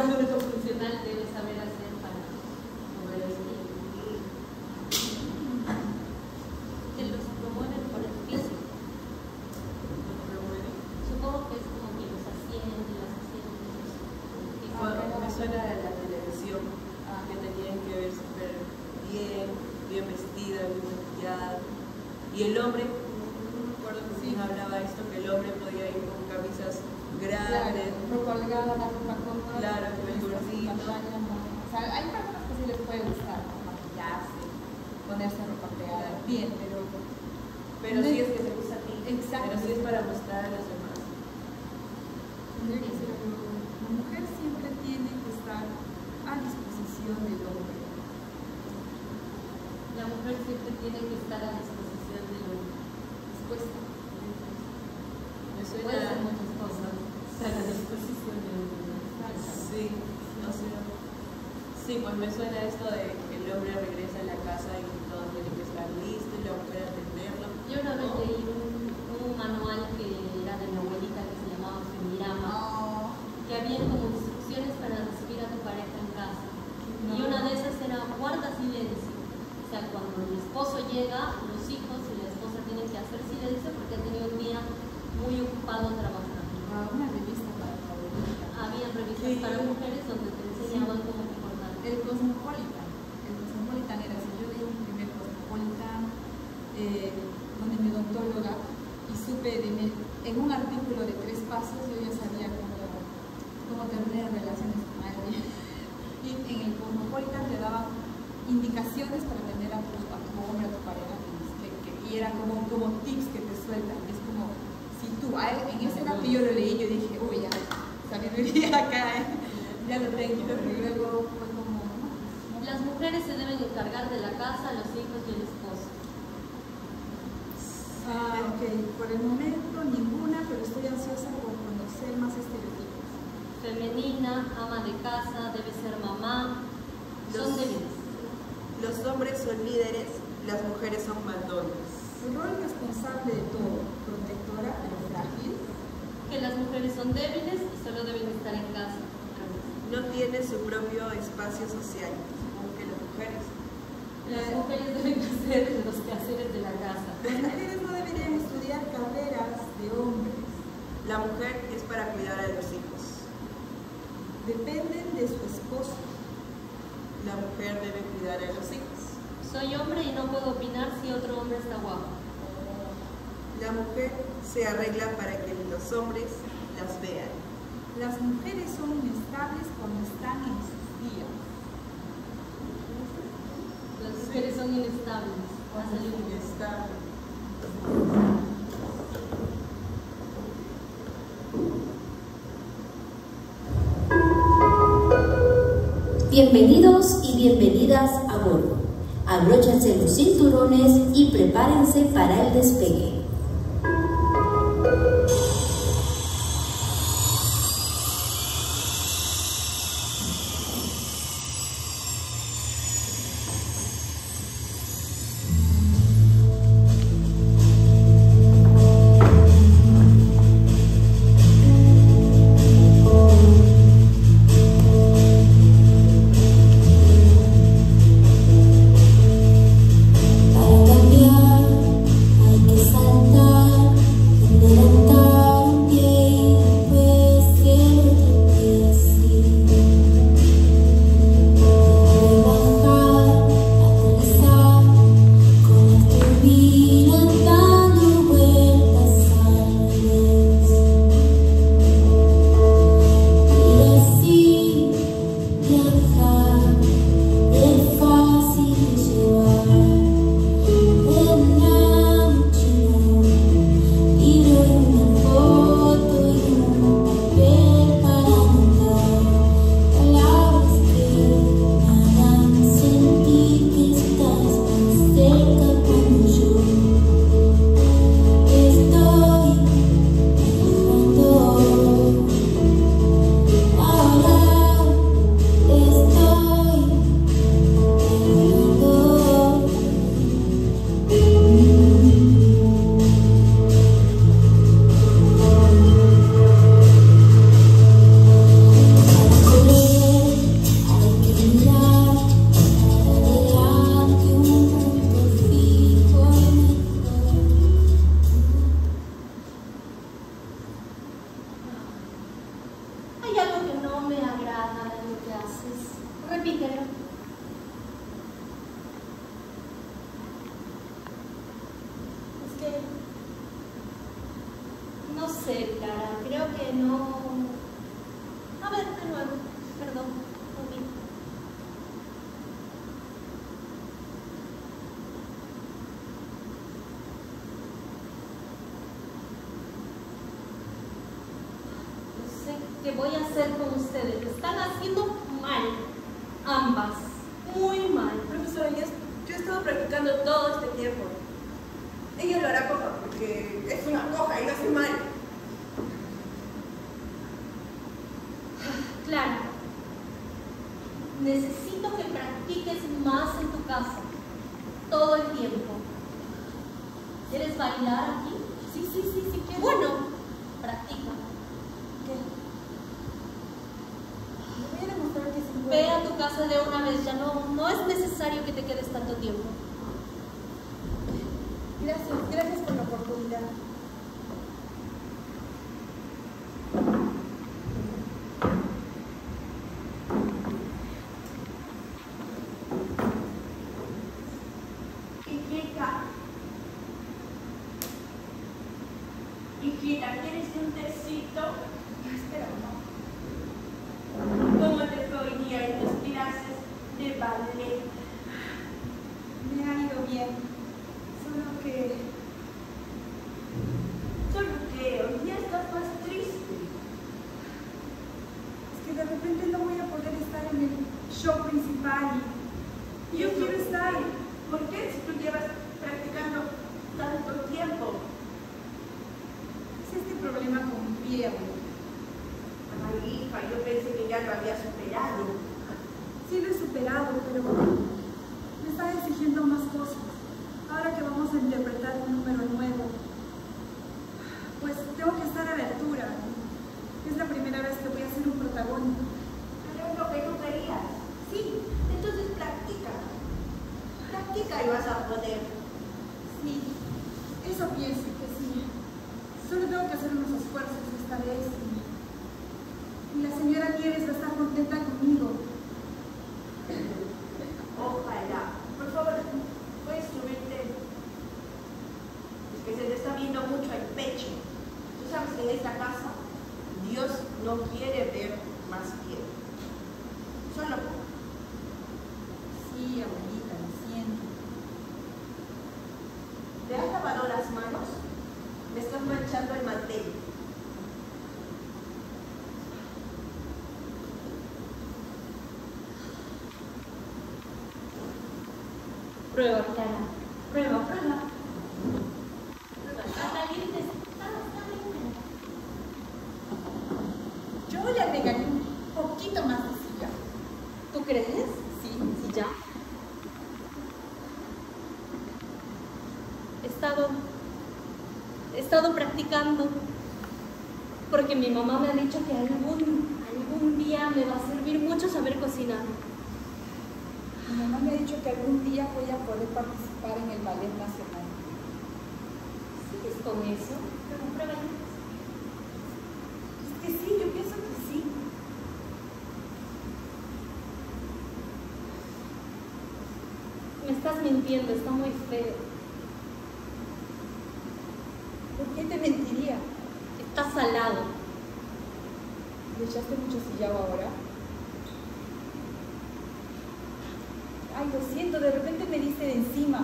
único funcional debe saber hacer para poder vestir. Que los promueven por el físico. Supongo que es como que los asciende, las asciende. Me suena de la televisión, que tenían que ver súper bien vestida, bien maquillada. Y el hombre, no me acuerdo que sí hablaba esto, que el hombre podía ir con camisas grandes. Ropa holgada, la ropa cómoda. Claro, con el gordito. O sea, hay personas que sí les puede gustar maquillarse, ponerse ropa pegada, bien, pero sí es que te gusta a ti. Exacto. Pero sí es para mostrar a los demás. La mujer siempre tiene que estar a disposición del hombre. La mujer siempre tiene que estar a disposición del hombre. Dispuesta. Me Puede hacer suena. muchas cosas. Estar a disposición del hombre. Sí, no sé. Sí, pues me suena esto de que el hombre regresa a la casa y todo tiene que estar listo y la mujer atenderlo. Yo una vez leí un manual que era de mi abuelita que se llamaba Femirama, que había como instrucciones para recibir a tu pareja en casa. Y una de esas era guarda silencio. O sea, cuando el esposo llega, los hijos y la esposa tienen que hacer silencio porque han tenido un día muy ocupado trabajando. Una revista para tu abuelita. Había revistas para mujeres donde te enseñaban cómo comportar. El Cosmopolitan era así. Yo leí mi primer Cosmopolitan donde mi odontóloga y supe en un artículo de 3 pasos yo ya sabía cómo tener relaciones con alguien. Y en el Cosmopolitan te daban indicaciones para tener a tu hombre, a tu pareja, y era como tips que te sueltan. Es como, si tú, en ese rato yo lo leí, yo dije, uy, ya, sabiduría acá, ya lo tengo, pero luego fue como, ¿no? Las mujeres se deben encargar de la casa, los hijos y el esposo. Ok, por el momento ninguna, pero estoy ansiosa por conocer más estereotipos. Femenina, ama de casa, debe ser mamá, son débiles. Los hombres son líderes, las mujeres son mandonas. El rol responsable de todo, protectora pero frágil. Que las mujeres son débiles y solo deben estar en casa. No tiene su propio espacio social, como que las mujeres. Las mujeres deben hacer los quehaceres de la casa. Las mujeres no deberían estudiar carreras de hombres. La mujer es para cuidar a los hijos. Dependen de su esposo. La mujer debe cuidar a los hijos. Soy hombre y no puedo opinar si otro hombre está guapo. La mujer se arregla para que los hombres las vean. Las mujeres son inestables cuando están en sus días. Las mujeres son inestables. Va a salir un Inestable. Bienvenidos y bienvenidas a bordo. Abróchense los cinturones y prepárense para el despegue. Para cambiar hay que salir. hagas lo que haces. Repítelo. Es que... no sé, Clara, creo que no... A ver, de nuevo, perdón, olvido. No sé qué voy a hacer con ustedes. Lo están haciendo mal, ambas, muy mal. Profesora, yo he estado practicando todo este tiempo. Ella lo hará coja porque es una coja y lo hace mal. Claro, necesito que practiques más en tu casa, todo el tiempo. ¿Quieres bailar aquí? Sí, quiero. Bueno, practica. ¿Qué? Le voy a demostrar que sí puedo. Ve a tu casa de una vez, ya no es necesario que te quedes tanto tiempo. Gracias por la oportunidad. Hijita, ¿quieres un tecito? Espera, no. ¿Cómo te fue hoy día en tus clases de ballet? Me ha ido bien, solo que Hoy día estás más triste. es que de repente no voy a poder estar en el show principal y yo quiero estar. ¿Por qué si tú llevas practicando tanto tiempo? Es este problema con mi pie, abuelita. Ay, hija, yo pensé que ya lo había superado. Sí lo he superado, pero me están exigiendo más cosas. Ahora que vamos a interpretar un número nuevo, pues tengo que estar a la altura. Es la primera vez que voy a ser un protagónico. Pero es lo que tú querías. Sí, entonces practica. Practica y vas a poder. Sí, eso pienso que sí. Solo tengo que hacer unos esfuerzos esta vez y la señora Nieves va a estar contenta conmigo. Ojalá. Por favor, ¿puedes subirte? Es que se te está viendo mucho el pecho. Tú sabes que en esta casa Dios no quiere ver más piel. Solo poco. Sí, abuelita, lo siento. ¿Te has lavado las manos? Me estás manchando el mantel. Prueba, Clara. Prueba. Está caliente, está caliente. Yo le agregaría un poquito más de silla. ¿Tú crees? Sí. Ya. He estado practicando porque mi mamá me ha dicho que algún día me va a servir mucho saber cocinar. Mi mamá me ha dicho que algún día voy a poder participar en el Ballet Nacional. ¿Sigues con eso? Pero prueba. Es que sí, yo pienso que sí. Me estás mintiendo, está muy feo. ¿Por qué te mentiría? Está salado. ¿Le echaste mucho sillao ahora? Ay, lo siento, de repente me diste de encima.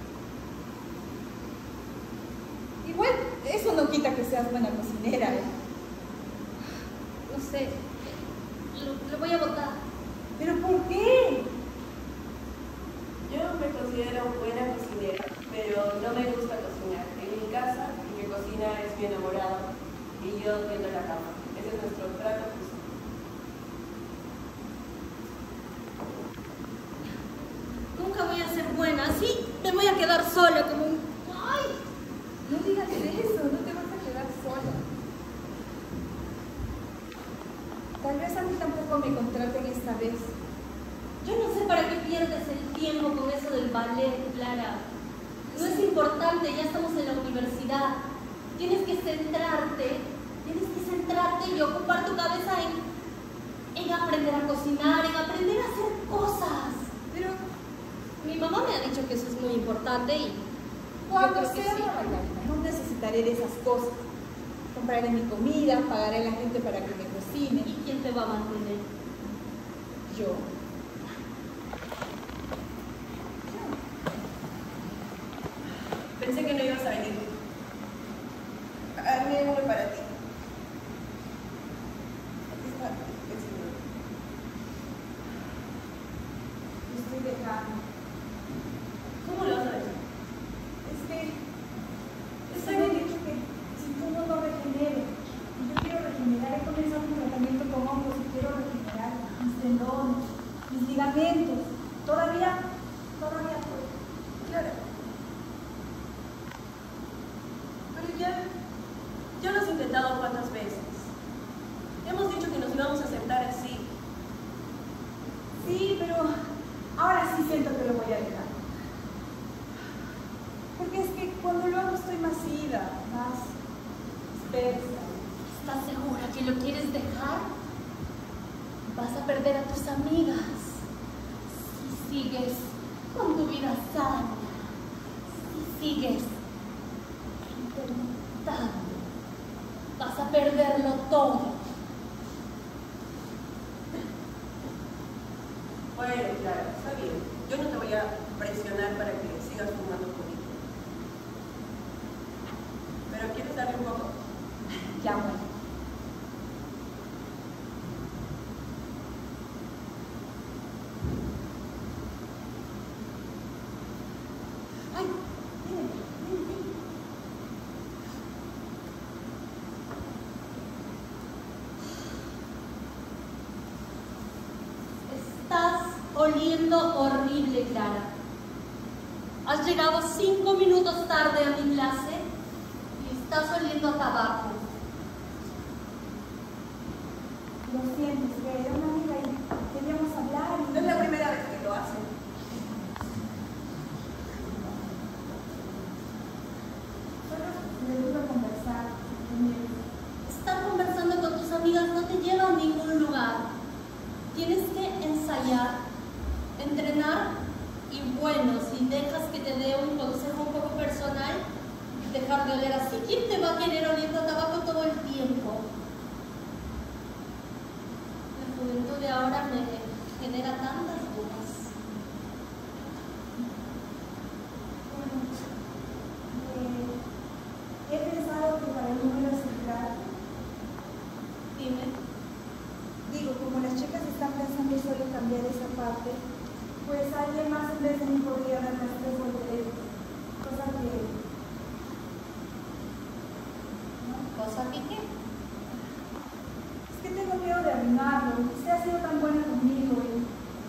Igual, eso no quita que seas buena cocinera, ¿eh? No sé. Lo voy a botar. ¿Pero por qué? Yo me considero buena cocinera, pero no me gusta cocinar. En mi casa, el que cocina es mi enamorado y yo tiendo la cama. Ese es nuestro trato justo. Nunca voy a ser buena, así me voy a quedar sola como un... ¡Ay! No digas eso, no te vas a quedar sola. Tal vez a mí tampoco me contraten esta vez. Yo no sé para qué pierdes el tiempo con eso del ballet, Clara. No es importante, ya estamos en la universidad. Tienes que centrarte y ocupar tu cabeza en aprender a cocinar, en aprender a hacer cosas. Pero Mi mamá me ha dicho que eso es muy importante y cuando creo que sea sí. Margarita, no necesitaré de esas cosas. Compraré mi comida, pagaré a la gente para que me cocine. ¿Y quién te va a mantener? Yo. Pensé que no ibas a venir. Armé uno para ti. Aquí está el señor. Lo estoy dejando. ¿Cómo lo vas a dejar? Es que me han dicho que si tú no lo regeneres, y yo quiero regenerar, he comenzado un tratamiento con hongos y quiero regenerar mis tendones, mis ligamentos. Todavía puedo. Claro. Pero ya lo has intentado cuántas veces. Hemos dicho que nos íbamos a sentar así. Sí, pero ahora sí siento que lo voy a dejar. Porque es que cuando lo hago estoy más ida, más dispersa. ¿Estás segura que lo quieres dejar? Vas a perder a tus amigas si sigues con tu vida sana, si sigues intentando. Vas a perderlo todo. Bueno, claro, está bien. Yo no te voy a presionar para que sigas fumando conmigo. Pero ¿quieres darle un poco? Ya bueno. Ay, dime. Estás oliendo horrible, Clara. Has llegado 5 minutos tarde a mi clase y estás oliendo a tabaco. Lo siento, es que era una amiga y queríamos hablar y... No es la primera vez que lo hacen. Solo le gusta conversar. Estar conversando con tus amigas no te lleva a ningún lugar. Tienes que ensayar, entrenar y bueno, si dejas que te dé un consejo un poco personal, dejar de oler así. ¿Quién te va a querer oliendo a tabaco todo el tiempo? La juventud de ahora me genera tantas dudas. He pensado que para el número central, Dime. digo, como las chicas están pensando solo cambiar esa parte, pues alguien más en vez de mí podría dar las 3 volteretas. Cosa que... ¿no? ¿Cosa que qué? Es que tengo miedo de arruinarlo. Usted ha sido tan buena conmigo y...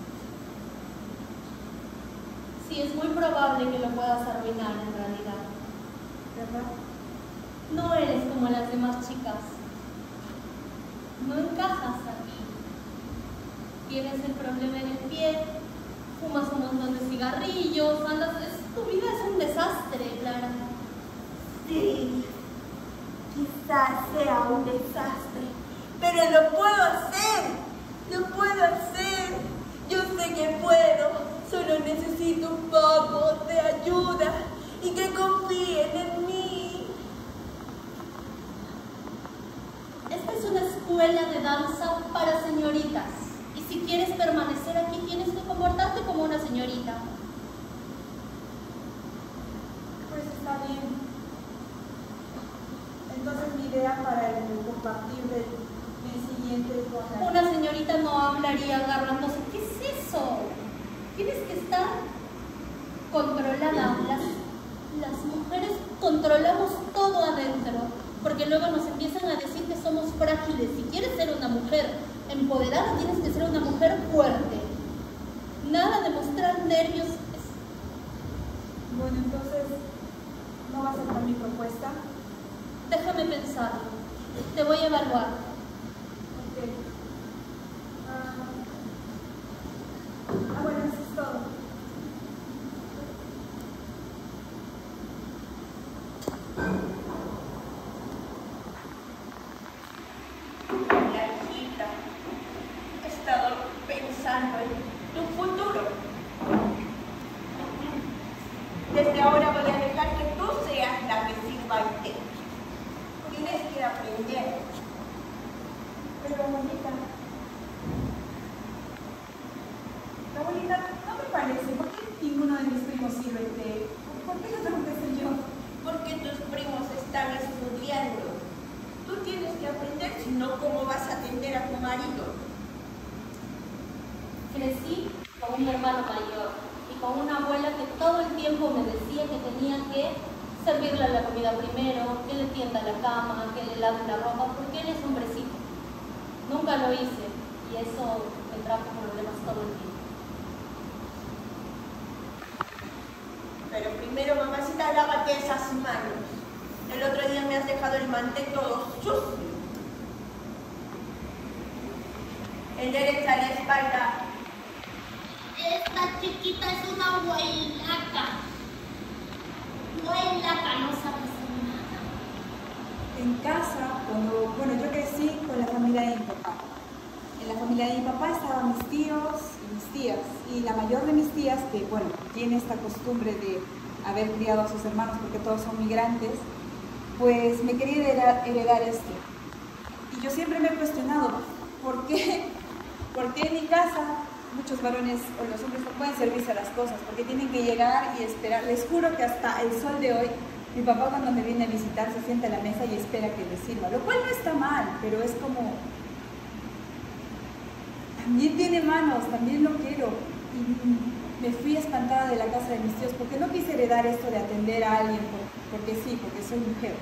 Sí, es muy probable que lo puedas arruinar en realidad. ¿verdad? No eres como las demás chicas. No encajas aquí. Tienes el problema en el pie, fumas un montón de cigarrillos, tu vida es un desastre, Clara. Sí, quizás sea un desastre, pero lo puedo hacer, yo sé que puedo, solo necesito un poco de ayuda y que confíen en mí. Esta es una escuela de danza para señoritas. Y si quieres permanecer aquí, tienes que comportarte como una señorita. Pues está bien. Entonces mi idea para el compartir del siguiente con la... Una señorita no hablaría agarrándose. ¿Qué es eso? Tienes que estar controlada. Las mujeres controlamos todo adentro, porque luego nos empiezan a decir que somos frágiles. Si quieres ser una mujer empoderada, tienes que ser una mujer fuerte. Nada de mostrar nervios. Bueno, entonces, ¿no va a aceptar mi propuesta? Déjame pensarlo. Te voy a evaluar. Ok. Bueno, eso es todo. La hijita, a tu marido? Crecí con un hermano mayor y con una abuela que todo el tiempo me decía que tenía que servirle la comida primero, que le tienda la cama, que le lave la ropa, porque él es hombrecito. Nunca lo hice y eso me trajo problemas todo el tiempo. Pero primero, mamacita, lávate esas manos. El otro día me has dejado el mantel todo sucio. Endereza la espalda. Esta chiquita es una huaylaca. Huaylaca, no sabe hacer nada. En casa, bueno, yo crecí con la familia de mi papá. En la familia de mi papá estaban mis tíos y mis tías. Y la mayor de mis tías, que bueno, tiene esta costumbre de haber criado a sus hermanos porque todos son migrantes, pues me quería heredar esto. Y yo siempre me he cuestionado, ¿por qué en mi casa muchos varones o los hombres no pueden servirse a las cosas? Porque tienen que llegar y esperar. Les juro que hasta el sol de hoy, mi papá cuando me viene a visitar se sienta a la mesa y espera que le sirva, lo cual no está mal, pero es como... También tiene manos, también lo quiero. Y me fui espantada de la casa de mis tíos porque no quise heredar esto de atender a alguien porque sí, porque soy mujer.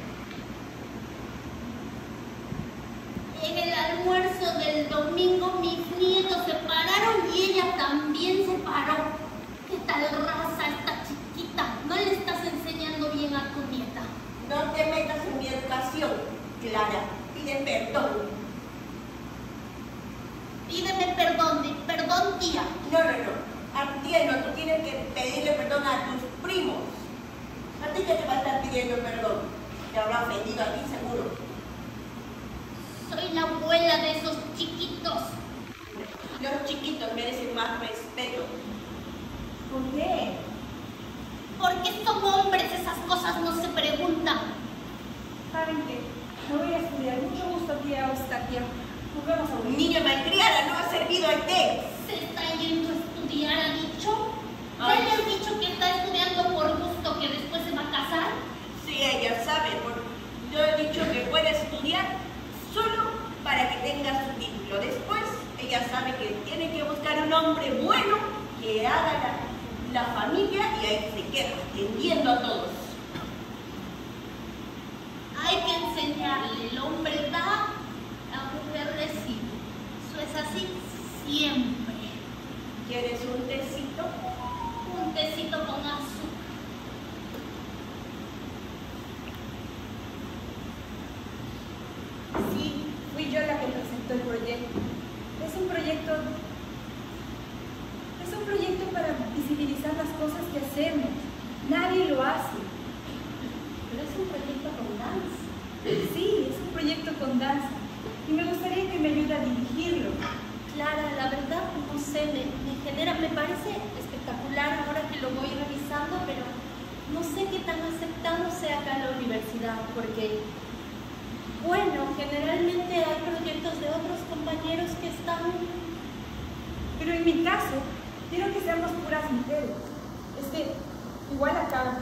En el almuerzo del domingo mis nietos se pararon y ella también se paró. ¿Qué tal raza esta chiquita? ¿No le estás enseñando bien a tu nieta? No te metas en mi educación, Clara. Pide perdón. Pídeme perdón, perdón tía. No. A tu tía no, tú tienes que pedirle perdón a tus primos. A ti que te va a estar pidiendo perdón. Te habrá ofendido a ti seguro. Soy la abuela de esos chiquitos. Los chiquitos merecen más respeto. ¿Por qué? Porque son hombres, esas cosas no se preguntan. ¿Saben qué? Me voy a estudiar. Mucho gusto, tía Eustaquia. Nos vemos a ver. Niña malcriada, no ha servido el té. Se está yendo a estudiar, ¿ha dicho? Ay. ¿Ya le has dicho que está estudiando por gusto, que después se va a casar? Sí, ella sabe. Yo he dicho que puede estudiar solo para que tenga su título. Después, ella sabe que tiene que buscar un hombre bueno que haga la familia y ahí se queda, atendiendo a todos. Hay que enseñarle, el hombre da, la mujer recibe. Eso es así siempre. ¿Quieres un tecito? Un tecito con azúcar. Sí, fui yo la que presentó el proyecto. Es un proyecto para visibilizar las cosas que hacemos. Nadie lo hace. Pero es un proyecto con danza. Sí, es un proyecto con danza. Y me gustaría que me ayude a dirigirlo. Clara, la verdad, no sé, me parece espectacular ahora que lo voy revisando, pero no sé qué tan aceptado sea acá en la universidad, porque, bueno, generalmente hay proyectos de otros compañeros que están... Pero en mi caso, quiero que seamos puras mujeres. Es que, igual acá,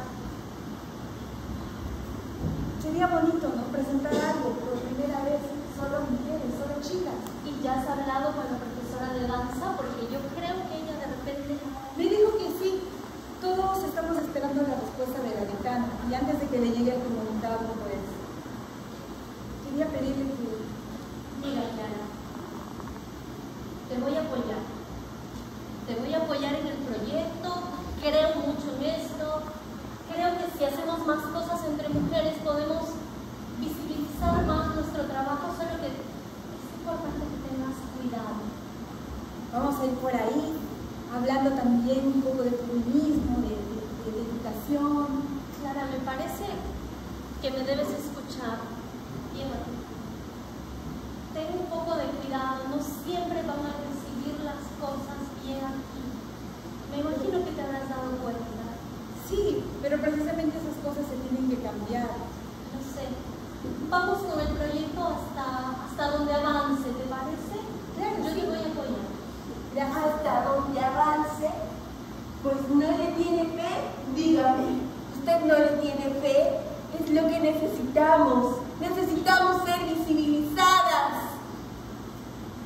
sería bonito, ¿no? Presentar algo por primera vez, solo mujeres, solo chicas. ¿Y ya has hablado con la profesora de danza? Porque yo creo que ella de repente... Me dijo que sí. Todos estamos esperando la respuesta de la decana. Y antes de que le llegue el comunicado, pues, quería pedirle que... Mira, Clara, te voy a apoyar. Te voy a apoyar en el proyecto, creo mucho en esto. Creo que si hacemos más cosas entre mujeres podemos visibilizar más nuestro trabajo, solo que es importante que tengas cuidado. Vamos a ir por ahí, hablando también un poco de feminismo, de educación. Clara, me parece que me debes escuchar. Llévate. Ten un poco de cuidado, no siempre van a recibir las cosas bien aquí. Me imagino que te habrás dado cuenta. Sí, pero precisamente esas cosas se tienen que cambiar. No sé. Vamos con el proyecto hasta donde avance, ¿te parece? Claro, Yo sí. te voy a apoyar. Hasta donde avance, pues no le tiene fe, dígame. Usted no le tiene fe, es lo que necesitamos. Necesitamos ser visibilizadas.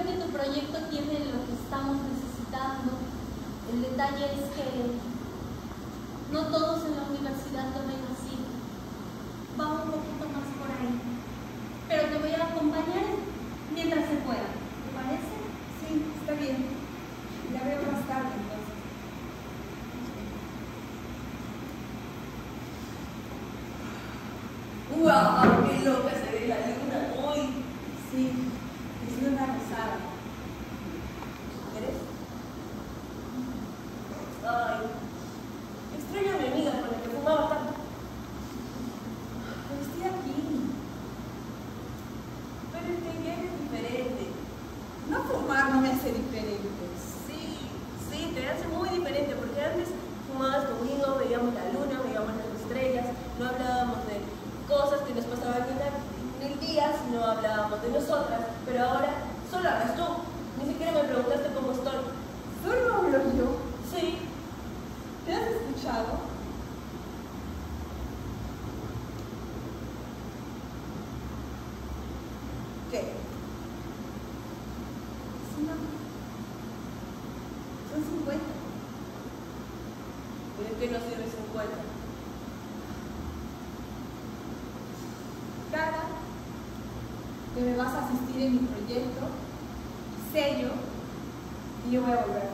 Espero que tu proyecto tiene lo que estamos necesitando. El detalle es que no todos en la universidad lo ven así. Va un poquito más por ahí. Pero te voy a acompañar mientras se pueda. ¿Te parece? Sí, está bien. La veo más tarde entonces. ¡Guau! ¡Qué loca se ve la luna hoy! Sí, es luna rosada. ¿Quieres? Ay, extraño a mi amiga con la que fumaba tanto. Pero estoy aquí. Pero es que ya eres diferente. No fumar no me hace diferente. Sí, te hace muy diferente, porque antes fumabas conmigo, veíamos la luna, veíamos las estrellas, no hablábamos de cosas que nos pasaban en el día, sino hablábamos de nosotras, pero ahora solo hablas tú, ni siquiera me preguntaste cómo estoy. ¿Solo hablo yo? Sí, ¿Te has escuchado? ¿qué? Sí, no. Son 50. ¿Pero es que no sirve 50? Cada que me vas a asistir en mi proyecto, sello, y yo voy a volver.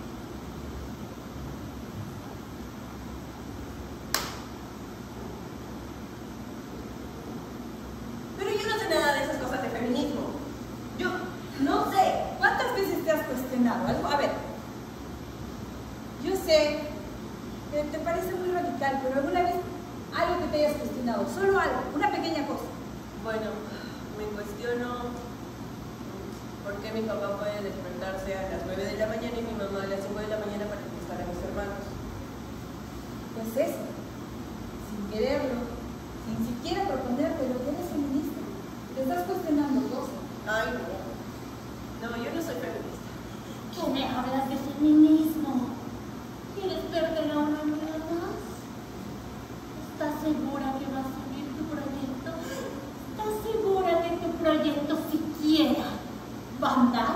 Pero yo no sé nada de esas cosas de feminismo. Yo no sé. ¿Cuántas veces te has cuestionado algo? A ver, yo sé que te parece muy radical, pero alguna vez algo que te hayas cuestionado, solo algo, una pequeña cosa. Bueno, me cuestiono por qué mi papá puede despertarse a las 9 de la mañana y mi mamá a las 5 de la mañana para empezar a mis hermanos. Pues eso, sin quererlo, sin siquiera proponerte lo que eres feminista, te estás cuestionando cosas. Ay, no. No, yo no soy feminista. ¿Qué me hablas de feminismo? ¿Quieres perder a una amiga más? ¿Estás segura que va a seguir tu proyecto? ¿Estás segura que tu proyecto siquiera va a andar?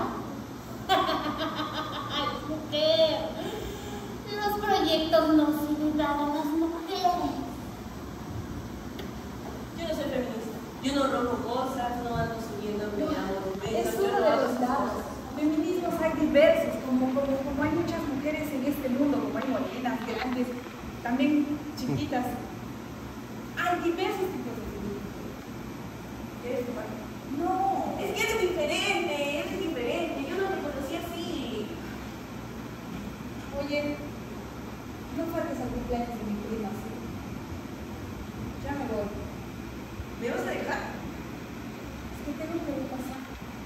¡Ay, mujer! Los proyectos no se dan a las mujeres. Yo no soy feminista. Yo no rompo cosas, no ando subiendo mi amor. Es uno de los lados. Feminismos hay diversos, como hay muchas mujeres en este mundo, como hay morenas, grandes, también chiquitas. Hay diversos tipos de feminismo. ¿Quieres fumar? No, Es que eres diferente. Yo no te conocí así. oye, no faltes al cumpleaños de mi prima, ¿sí? Ya me voy. ¿Me vas a dejar? Es que tengo que pasar.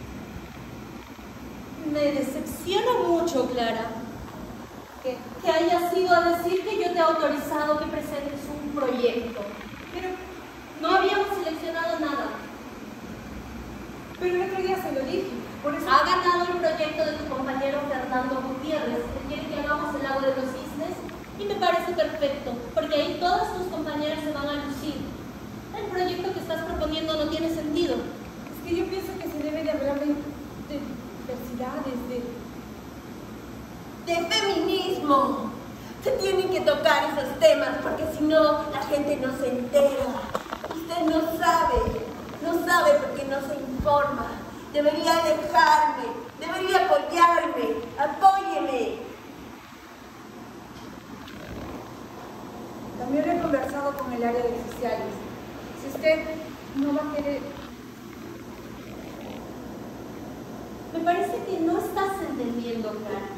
Me decepciona mucho, Clara, ¿Qué? que hayas ido a decir que yo te he autorizado que presentes un proyecto. Pero No habíamos seleccionado nada. el otro día se lo dije, por eso... Ha ganado el proyecto de tu compañero Fernando Gutiérrez, que quiere que hagamos el lago de los cisnes, y me parece perfecto, porque ahí todas tus compañeras se van a lucir. El proyecto que estás proponiendo no tiene sentido. Es que yo pienso que se debe de hablar de diversidades, De feminismo. Se tienen que tocar esos temas porque si no, la gente no se entera. Usted no sabe porque no se informa. Debería dejarme, debería apoyarme. Apóyeme. También he conversado con el área de sociales. Si usted no va a querer... Me parece que no estás entendiendo, Clara.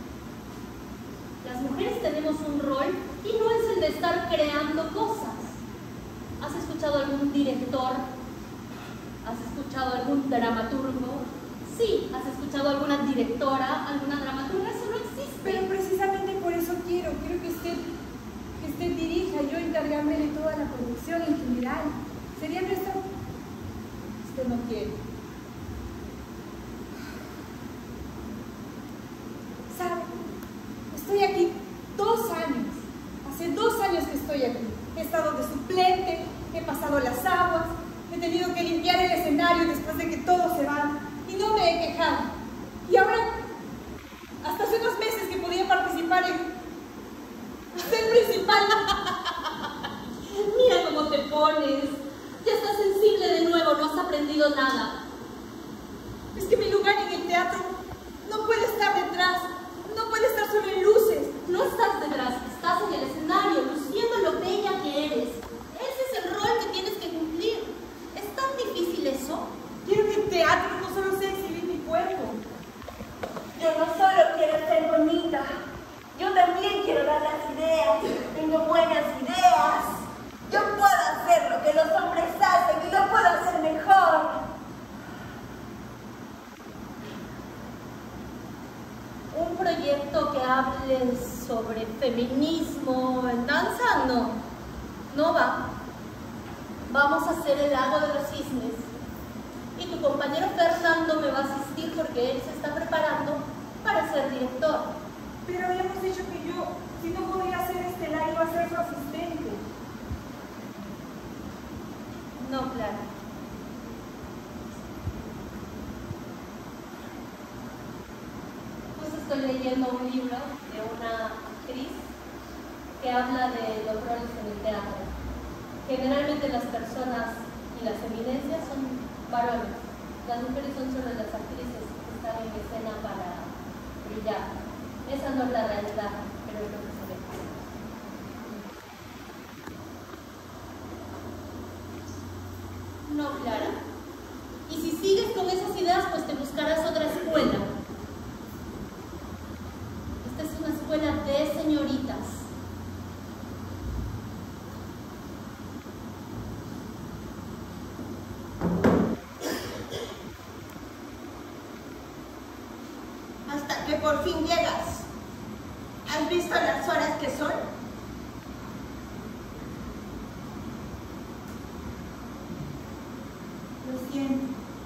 Las mujeres tenemos un rol y no es el de estar creando cosas. ¿Has escuchado algún director? ¿Has escuchado algún dramaturgo? Sí, ¿has escuchado alguna directora, alguna dramaturga? Eso no existe. Pero precisamente por eso quiero que usted dirija, yo encargarme de toda la producción en general. Sería nuestro... Usted no quiere. ¿Sabe? Estoy aquí 2 años. Hace 2 años que estoy aquí. He estado de suplente, he pasado las aguas, he tenido que limpiar el escenario después de que todos se van y no me he quejado. proyecto que hable sobre feminismo en danza, no va. Vamos a hacer el lago de los cisnes. Y tu compañero Fernando me va a asistir porque él se está preparando para ser director. Pero habíamos dicho que yo, si no podía hacer estelar, iba a ser su asistente. No, Clara. Pues estoy leyendo un libro de una actriz que habla de los roles en el teatro. Generalmente las personas y las eminencias son varones. Las mujeres son solo las actrices que están en escena para brillar. Esa no es la realidad, pero es lo que se ve. No, Clara. Y si sigues con esas ideas, pues te buscarás otra escuela. Esta es una escuela de señoritas. Hasta que por fin llegas. ¿Has visto las horas que son? Lo siento.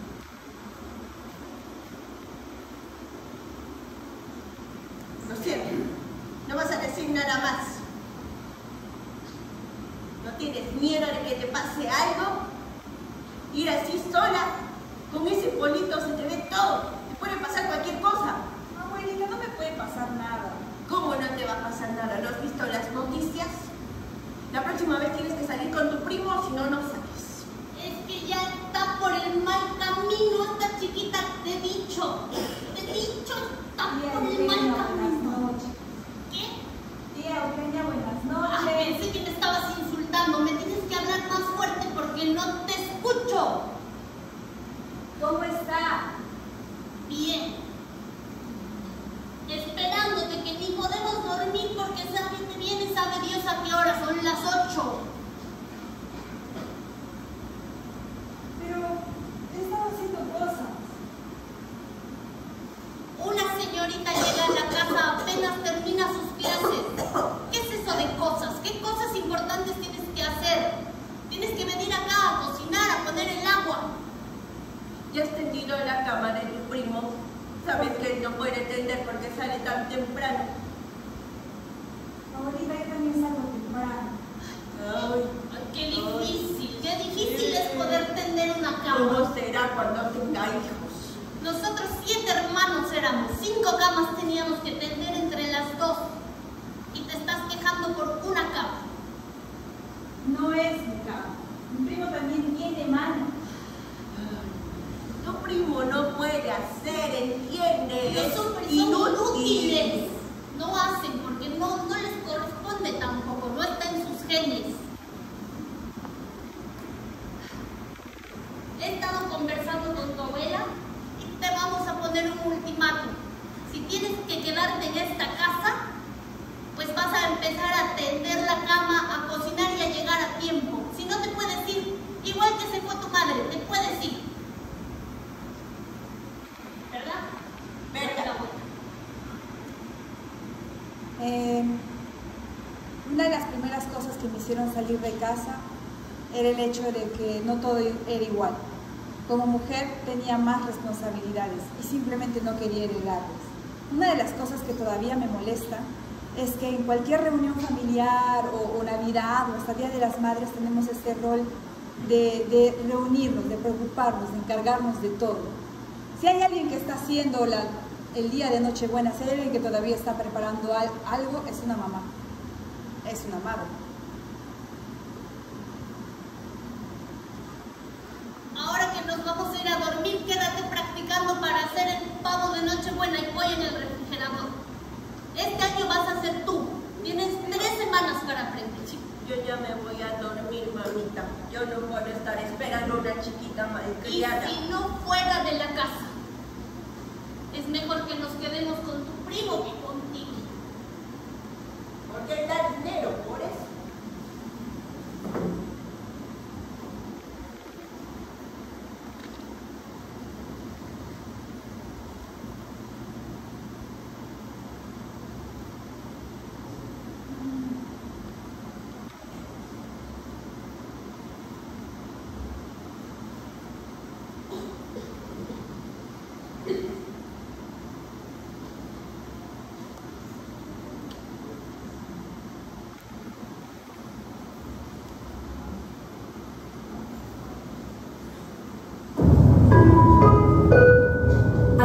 Lo siento. No vas a decir nada más. ¿No tienes miedo de que te pase algo? Ir así sola, con ese polito se te ve todo. Te puede pasar cualquier cosa. Abuelita, no me puede pasar nada. ¿Cómo no te va a pasar nada? ¿No has visto las noticias? La próxima vez tienes que salir con tu primo, si no, no sales. Es que ya está por el mal camino esta chiquita, te he dicho. Te he dicho, está por el mal Buenas camino. noches. ¿Qué? Tía Eugenia, buenas Ah, noches. pensé que me estabas insultando. Me tienes que hablar más fuerte porque no te escucho. ¿Cómo está? Bien. Esperándote, que ni podemos dormir porque sabe, viene, sabe Dios a qué hora, son las 8. Pero he estado haciendo cosas. Una señorita llega a la casa apenas termina sus clases. ¿Qué es eso de cosas? ¿Qué cosas importantes tienes que hacer? Tienes que venir acá a cocinar, a poner el agua. ¿Ya has tendido la cama de tu primo? Sabes que él no puede tender porque sale tan temprano. Abuelita, yo también salgo temprano. Ay, Ay, qué difícil es poder tender una cama. ¿cómo será cuando tenga hijos? Nosotros 7 hermanos éramos, 5 camas teníamos que tender entre las 2. Y te estás quejando por una cama. No es mi cama. Mi primo también tiene mano. Tu primo no puede hacer, ¿entiendes? Los hombres son inútiles. No hacen porque no les corresponde tampoco, no está en sus genes. He estado conversando con tu abuela y te vamos a poner un ultimátum. Si tienes que quedarte en esta casa, pues vas a empezar a tender la cama, a cocinar y a llegar a tiempo. Si no te puedes ir, igual que se fue tu madre, te puedes ir. ¿Verdad? ¿Verdad? Una de las primeras cosas que me hicieron salir de casa era el hecho de que no todo era igual. Como mujer tenía más responsabilidades y simplemente no quería heredarles. Una de las cosas que todavía me molesta es que en cualquier reunión familiar o Navidad o hasta Día de las Madres tenemos este rol de reunirnos, de preocuparnos, de encargarnos de todo. Si hay alguien que está haciendo el día de Nochebuena, si hay alguien que todavía está preparando algo, es una mamá, es una madre. Ahora que nos vamos a ir a dormir, quédate practicando para hacer el pavo de Nochebuena y pollo en el refrigerador. Este año vas a ser tú. Tienes 3 semanas para aprender. Yo ya me voy a dormir, mamita. Yo no puedo estar esperando a una chiquita Y malcriada. si no, fuera de la casa. Es mejor que nos quedemos con tu primo que contigo. Porque él da dinero, por eso.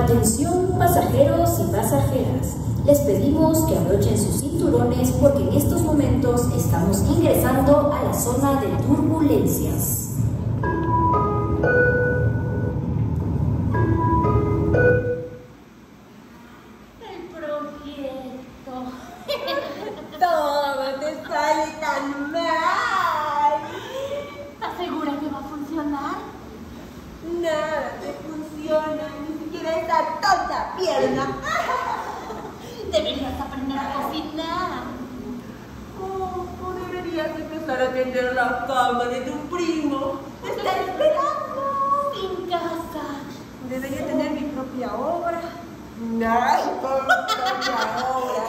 Atención pasajeros y pasajeras, les pedimos que abrochen sus cinturones porque en estos momentos estamos ingresando a la zona de turbulencias. El proyecto. Todo te sale tan mal. ¿Estás segura que va a funcionar? Nada te funciona, ni siquiera esa tonta pierna. Deberías aprender a cocinar. O deberías empezar a tender la cama de tu primo. Te está esperando. Sin casa. Debería tener mi propia obra. Ay, por propia obra.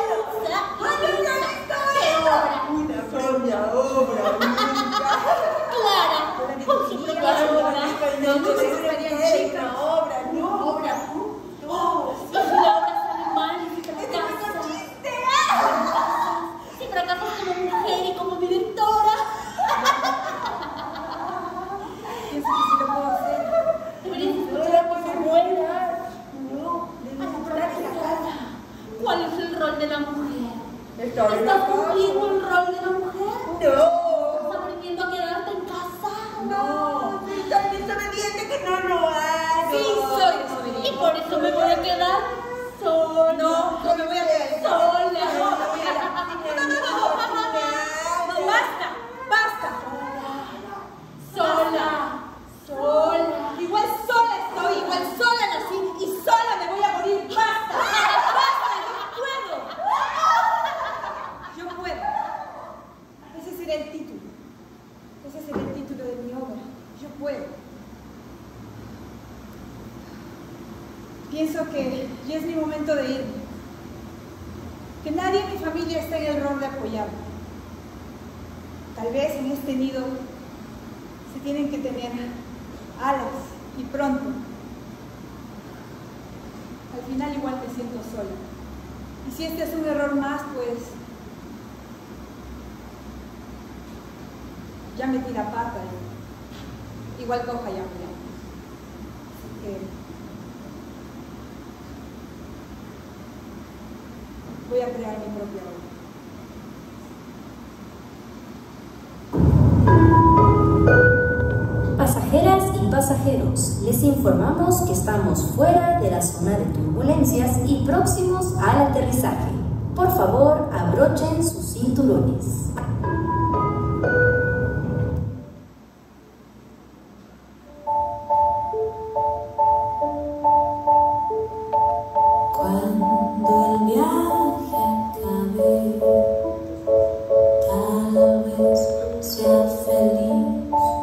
Una propia obra, Clara, con su propia obra. no te debería una obra, no. Obra. Si la obra sale mal y si fracasas. Si fracasas como mujer y como directora. Pienso que sí lo puedo hacer. Deberías escuchar a tu abuela. ¿Cuál es el rol de la mujer? ¿Estás cumpliendo el rol de la mujer? No. ¿Estás aprendiendo a quedarte en casa? No, soy tan desobediente que no lo hago. Sí, soy desobediente. Y por eso me voy a quedar sola. No me voy a quedar sola. No, basta, basta. Sola. Igual sola estoy, igual sola nací y sola me voy a morir. Basta, basta, yo puedo. Ese será el título. Ese será el título de mi obra. Yo puedo. Pienso que ya es mi momento de irme. Que nadie en mi familia está en el rol de apoyarme. Tal vez en este nido se tienen que tener alas y pronto. Al final igual me siento sola. Y si este es un error más, pues ya metí la pata y igual coja ya. Así que voy a crear mi propia obra. Pasajeras y pasajeros, les informamos que estamos fuera de la zona de turbulencias y próximos al aterrizaje. Por favor, abrochen sus cinturones. Cuando el viaje acabe, tal vez sea feliz.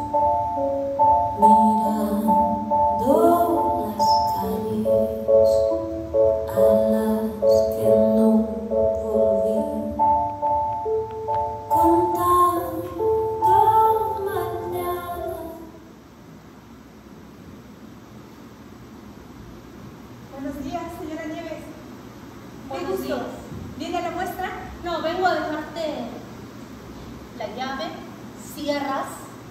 Mirando las calles a las que no volví, contando mañana. Buenos días, señora Nieves. Qué Buenos gusto. días. ¿Viene a la muestra? No, vengo a dejarte la llave, cierras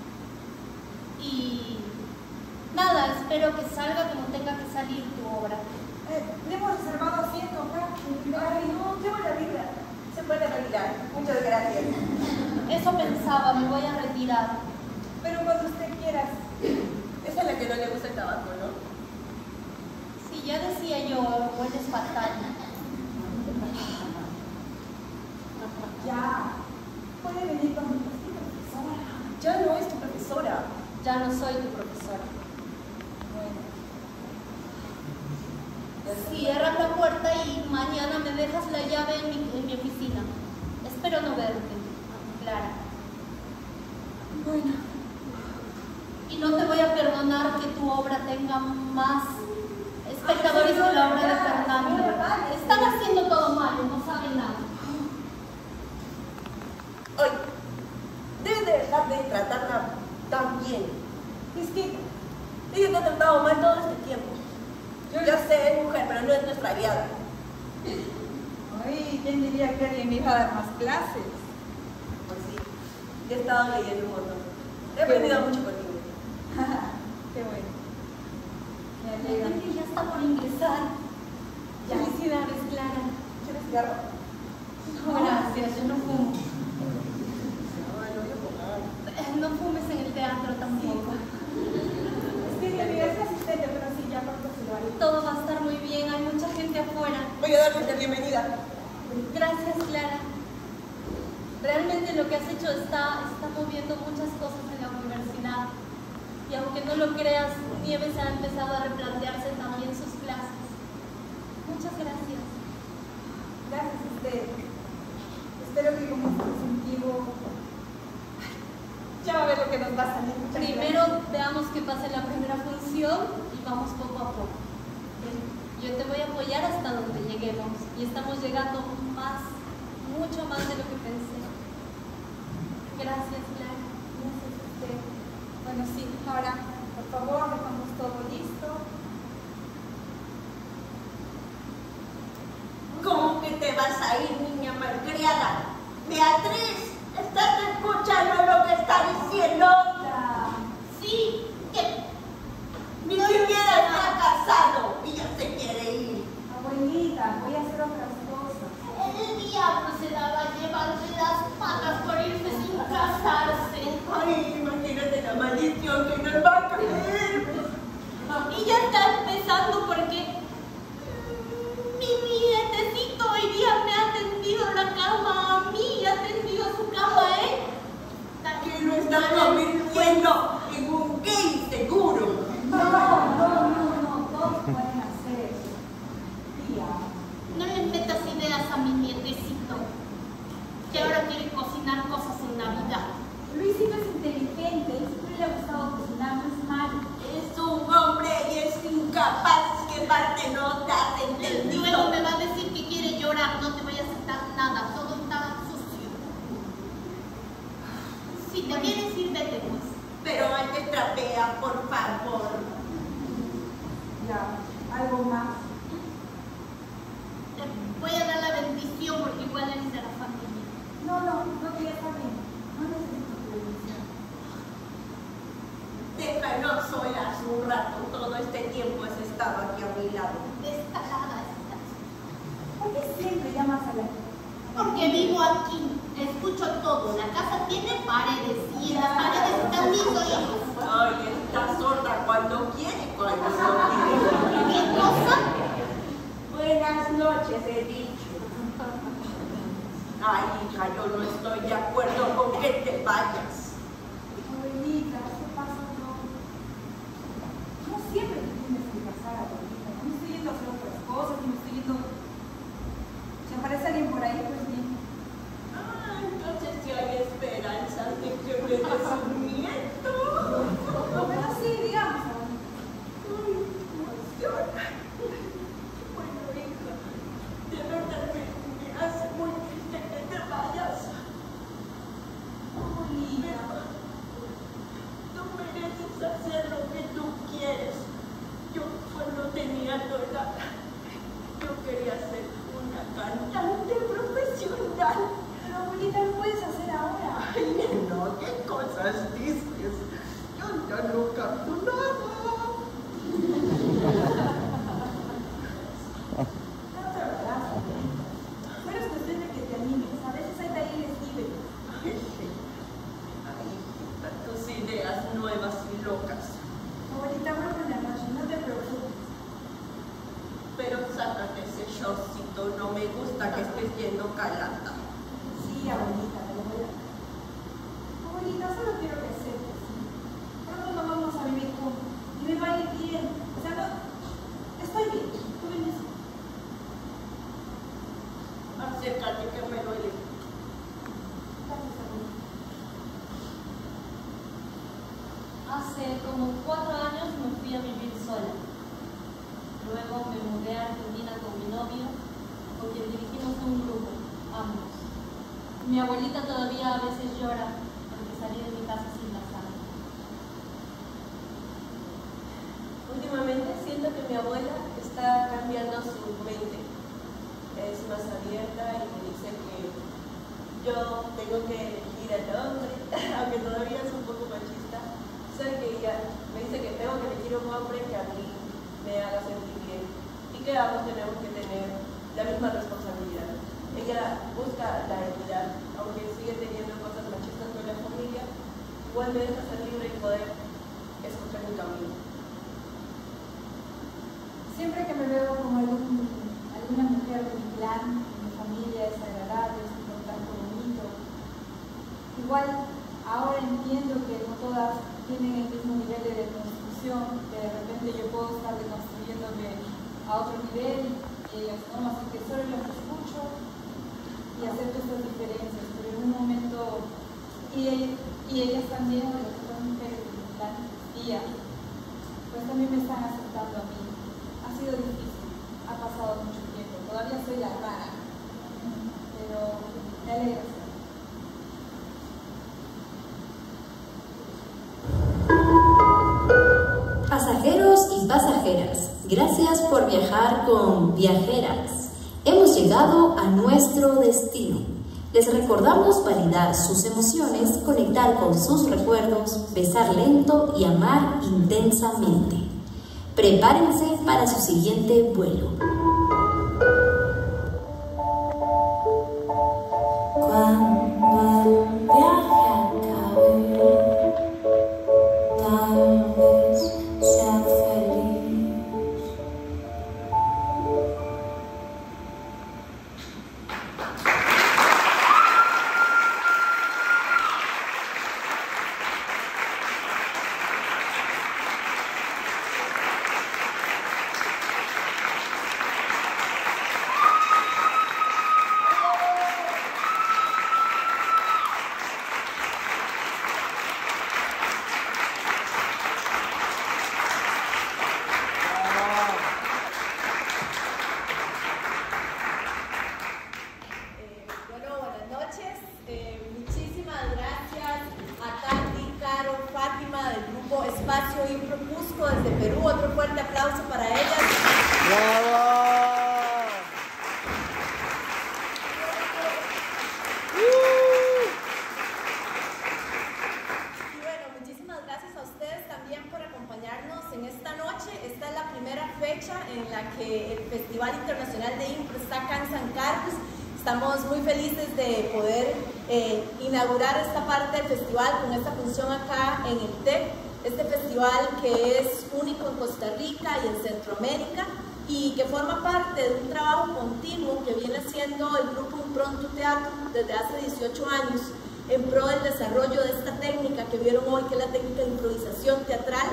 y nada, espero que salga como tenga que salir tu obra. Le hemos reservado asiento acá. Ay, no, qué buena vida. Se puede retirar. Muchas gracias. Eso pensaba, me voy a retirar. Pero cuando usted quiera. Esa es la que no le gusta el tabaco, ¿no? Sí, ya decía yo, hueles fatal. Ya. Puede venir con mi profesora. Ya no es tu profesora. Ya no soy tu profesora. Bueno. Cierras la puerta y mañana me dejas la llave en mi oficina. Espero no verte, Clara. Bueno. Y no te voy a perdonar que tu obra tenga más espectadores que la obra de Fernando. Están haciendo todo mal, no saben nada. Oye, debes de dejar de tratarla tan bien. Es que Ella te ha tratado mal todo este tiempo. Ya sé, es mujer, pero no es nuestra aliada. ay, ¿quién diría que alguien me iba a dar más clases? Pues sí, yo he estado leyendo un montón. He aprendido mucho contigo. Qué bueno. Me Dicen que ya está por ingresar. Felicidades, Clara. ¿Quieres cigarro? No, gracias, yo no fumo. No fumes en el teatro tampoco. Sí, mi amiga es asistente, pero sí, ya pronto se lo haré. Todo va a estar muy bien, hay mucha gente afuera. Voy a darles la bienvenida. Gracias, Clara. Realmente lo que has hecho está moviendo muchas cosas en la universidad. Y aunque no lo creas, Nieves ha empezado a replantearse también sus clases. Muchas gracias. Gracias a usted. Espero que con este incentivo ya va a ver lo que nos va a salir. Muchas Primero gracias. veamos que pase la primera función y vamos poco a poco. Yo te voy a apoyar hasta donde lleguemos. Y estamos llegando mucho más de lo que pensé. Gracias, Clara. Gracias a usted. Bueno, sí, ahora, por favor, dejamos todo listo. ¿Cómo que te vas a ir, niña malcriada? Beatriz, ¿estás escuchando lo que está diciendo? Sí, que ni siquiera está casado y ya se quiere ir. Abuelita, voy a hacer otras cosas. El diablo se daba a llevarse las patas por irse sin casarse. Ay, imagínate la maldición que nos va a caer. Y ya está empezando porque mi nietecito hoy día me ha tendido la cama a mí y ha tendido su cama a él. Que lo está convirtiendo en un gay seguro. No, todos pueden hacer eso. Tía. No le metas ideas a mi nietecito, que ahora quiere cocinar cosas en Navidad. Luisito es inteligente, y siempre le ha gustado cocinar, no es malo. Es un hombre y es incapaz, que parte no te has entendido. Luego me va a decir que quiere llorar, no te voy a aceptar nada, todo está sucio. Si te quieres ir, vete pues. Pero antes trapea, por favor. Ya, algo más. Te voy a dar la bendición porque igual eres de la familia. No, que ya está bien. No necesito tu bendición. Déjanos solas un rato, todo este tiempo has estado aquí a mi lado. Destalada estás. ¿Por qué siempre llamas a la... Porque vivo aquí, escucho todo. La casa tiene paredes y en las paredes están mis oídos. Ay, está sorda cuando quiere, cuando no quiere. ¿Qué cosa? Buenas noches, he dicho. Ay, hija, yo no estoy de acuerdo con que te vayas. Abuelita, eso pasa todo. No siempre te tienes que casar, abuelita. No me estoy yendo a hacer otras cosas, ni me estoy yendo... Si aparece alguien por ahí, pues bien. Ah, entonces si hay esperanzas de que me des un nieto. Bueno, sí, digamos, abuelita. Ay, emociona. Bueno, hija, de verdad me hace muy triste que te vayas. Abuelita. Tú mereces hacer lo que tú quieres. Yo cuando tenía tu edad, yo quería ser una cantante profesional. Pero abuelita, lo puedes hacer ahora. Ay, no, ¿qué cosas dices? Yo ya no canto nada. No te verdad. Pero es cuestión de que te animes. A veces hay talleres libres. Ay, sí. Ay, tus ideas nuevas y locas. Abuelita, vuelve en la noche, no te preocupes. Pero sácate ese shortcito, no me gusta que estés yendo calata. Sí, abuelita, te lo voy a dar. Abuelita, solo quiero que aceptes. Pronto no vamos a vivir juntos. Y me va a ir bien. O sea, no... Estoy bien. Tú vienes. Acércate que me duele. Gracias, abuelita. Hace como 4 años me fui a vivir sola. Luego me mudé a Argentina con mi novio, con quien dirigimos un grupo, ambos. Mi abuelita todavía a veces llora porque salí de mi casa sin casarme. Últimamente siento que mi abuela está cambiando su mente. Es más abierta y me dice que yo tengo que elegir al hombre, aunque todavía es un poco machista. Sé que ella me dice que tengo que elegir un hombre que a mí me haga sentir bien y que ambos tenemos que tener la misma responsabilidad. Ella busca la equidad, aunque sigue teniendo cosas machistas con la familia, igual me deja ser libre y poder escoger mi camino. Siempre que me veo con alguna mujer de mi clan, de mi familia, es agradable, es un contacto bonito. Igual ahora entiendo que no todas tienen el mismo nivel de deconstrucción, que de repente yo puedo estar deconstruyéndome a otro nivel y ellas no, así que solo las escucho y acepto estas diferencias, pero en un momento, y ellas también, de las otras mujeres de mi clan, pues también me están aceptando a mí. Ha sido difícil, ha pasado mucho tiempo, todavía soy la rara, pero me alegra. Pasajeros y pasajeras, gracias por viajar con Viajeras. Hemos llegado a nuestro destino. Les recordamos validar sus emociones, conectar con sus recuerdos, besar lento y amar intensamente. Prepárense para su siguiente vuelo. Cuando el viaje acabe, tal vez sea feliz. Estamos muy felices de poder inaugurar esta parte del festival con esta función acá en el TEC, este festival que es único en Costa Rica y en Centroamérica y que forma parte de un trabajo continuo que viene haciendo el grupo Impronto Teatro desde hace 18 años en pro del desarrollo de esta técnica que vieron hoy, que es la técnica de improvisación teatral.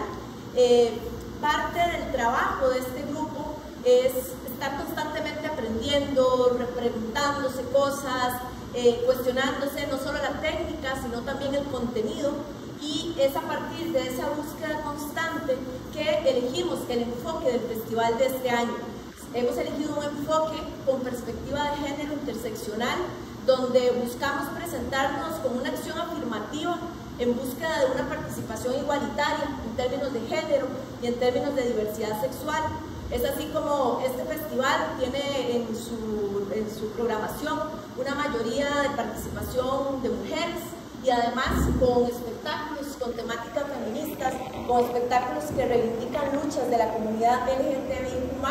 Parte del trabajo de este grupo es estar constantemente aprendiendo, repreguntándose cosas, cuestionándose no solo la técnica, sino también el contenido, y es a partir de esa búsqueda constante que elegimos el enfoque del festival de este año. Hemos elegido un enfoque con perspectiva de género interseccional, donde buscamos presentarnos como una acción afirmativa en búsqueda de una participación igualitaria en términos de género y en términos de diversidad sexual. Es así como este festival tiene en su programación una mayoría de participación de mujeres y además con espectáculos, con temáticas feministas, con espectáculos que reivindican luchas de la comunidad LGTBIQ+.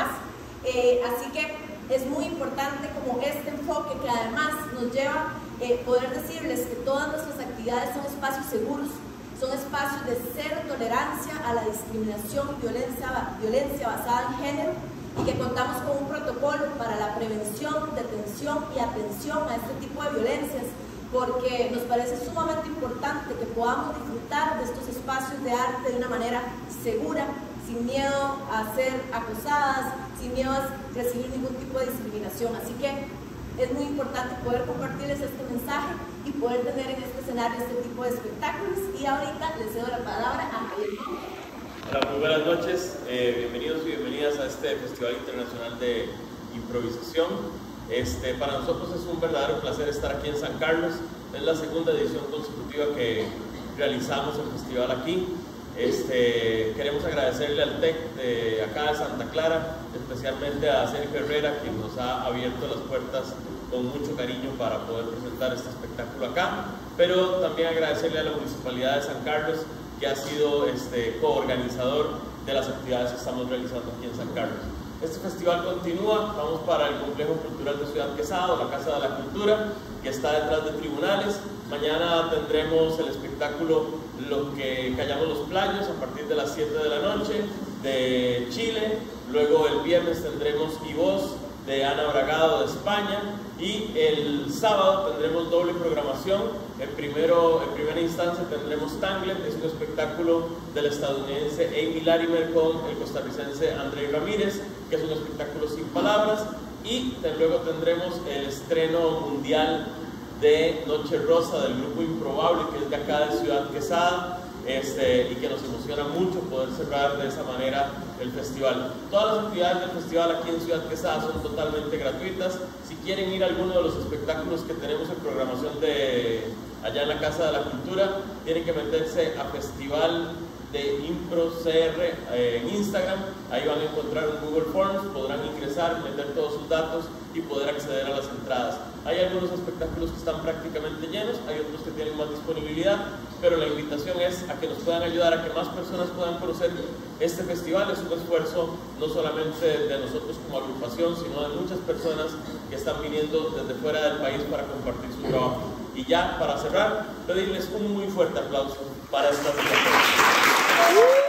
Así que es muy importante como este enfoque que además nos lleva a poder decirles que todas nuestras actividades son espacios seguros, son espacios de cero tolerancia a la discriminación y violencia basada en género, y que contamos con un protocolo para la prevención, detención y atención a este tipo de violencias, porque nos parece sumamente importante que podamos disfrutar de estos espacios de arte de una manera segura, sin miedo a ser acosadas, sin miedo a recibir ningún tipo de discriminación. Así que es muy importante poder compartirles este mensaje y poder tener en este escenario este tipo de espectáculos. Y ahorita les cedo la palabra a Javier. Hola, muy buenas noches, bienvenidos y bienvenidas a este Festival Internacional de Improvisación. Para nosotros es un verdadero placer estar aquí en San Carlos. Es la segunda edición consecutiva que realizamos el festival aquí. Queremos agradecerle al TEC de acá de Santa Clara, especialmente a Sergio Herrera, quien nos ha abierto las puertas con mucho cariño para poder presentar este espectáculo acá, pero también agradecerle a la Municipalidad de San Carlos, que ha sido coorganizador de las actividades que estamos realizando aquí en San Carlos. Este festival continúa, vamos para el Complejo Cultural de Ciudad Quesada, la Casa de la Cultura, que está detrás de tribunales. Mañana tendremos el espectáculo Lo que callamos los playos a partir de las 7 de la noche de Chile. Luego el viernes tendremos Y Voz de Ana Bragado de España, y el sábado tendremos doble programación. En primera instancia tendremos Tanglet, es un espectáculo del estadounidense Amy Larimer con el costarricense André Ramírez, que es un espectáculo sin palabras, y luego tendremos el estreno mundial de Noche Rosa del grupo Improbable, que es de acá de Ciudad Quesada, y que nos emociona mucho poder cerrar de esa manera el festival. Todas las actividades del festival aquí en Ciudad Quesada son totalmente gratuitas. Si quieren ir a alguno de los espectáculos que tenemos en programación allá en la Casa de la Cultura, tienen que meterse a Festival de Impro CR en Instagram. Ahí van a encontrar un Google Forms, podrán ingresar, meter todos sus datos y poder acceder a las entradas. Hay algunos espectáculos que están prácticamente llenos, hay otros que tienen más disponibilidad, pero la invitación es a que nos puedan ayudar a que más personas puedan conocer este festival. Es un esfuerzo no solamente de nosotros como agrupación, sino de muchas personas que están viniendo desde fuera del país para compartir su trabajo. Y ya para cerrar, pedirles un muy fuerte aplauso para esta presentación.